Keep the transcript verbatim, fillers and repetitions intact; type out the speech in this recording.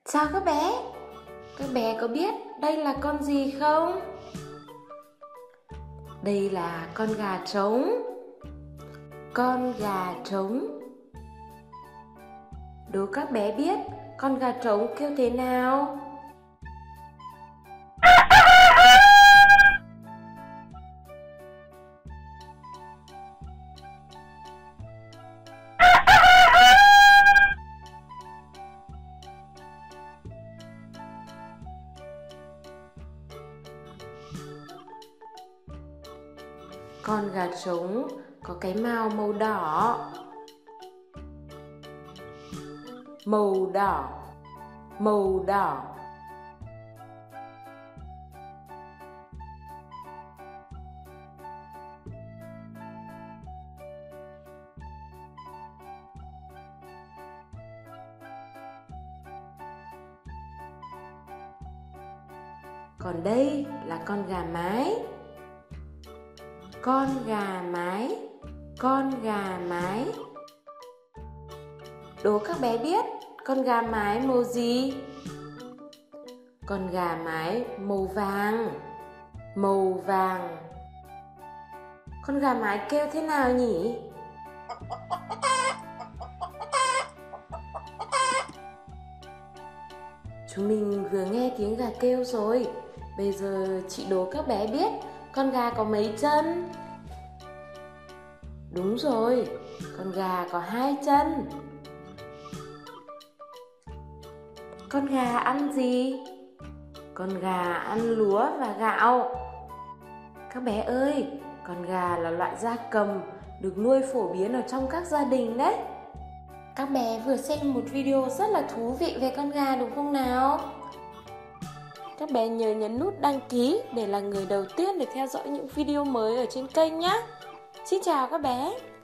Chào các bé. Các bé có biết đây là con gì không? Đây là con gà trống. Con gà trống. Đố các bé biết con gà trống kêu thế nào? Con gà trống có cái mào màu đỏ. Màu đỏ. Màu đỏ. Còn đây là con gà mái. Con gà mái. Con gà mái. Đố các bé biết con gà mái màu gì? Con gà mái màu vàng. Màu vàng. Con gà mái kêu thế nào nhỉ? Chúng mình vừa nghe tiếng gà kêu rồi. Bây giờ chị đố các bé biết con gà có mấy chân? Đúng rồi, con gà có hai chân. Con gà ăn gì? Con gà ăn lúa và gạo. Các bé ơi, con gà là loại gia cầm được nuôi phổ biến ở trong các gia đình đấy. Các bé vừa xem một video rất là thú vị về con gà đúng không nào? Các bé nhớ nhấn nút đăng ký để là người đầu tiên để theo dõi những video mới ở trên kênh nhé. Xin chào các bé.